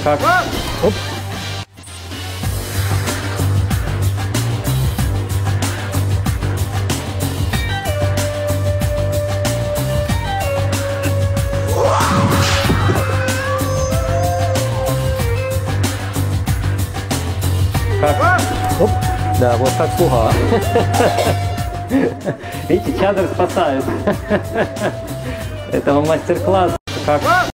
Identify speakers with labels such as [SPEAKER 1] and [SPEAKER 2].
[SPEAKER 1] Как? Оп. Как? Оп. Да, вот так слуга. Видите, чадр спасает. Это мастер-класс. Как?